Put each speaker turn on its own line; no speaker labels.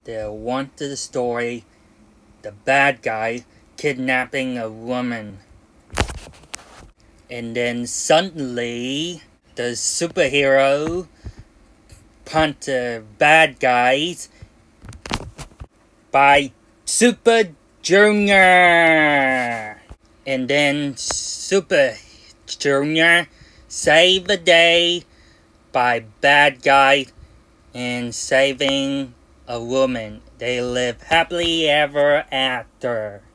the one to the story, the bad guy kidnapping a woman. And then suddenly, the superhero punch the bad guys by Super Junior. And then Super Junior save the day by bad guy and saving a woman. They live happily ever after.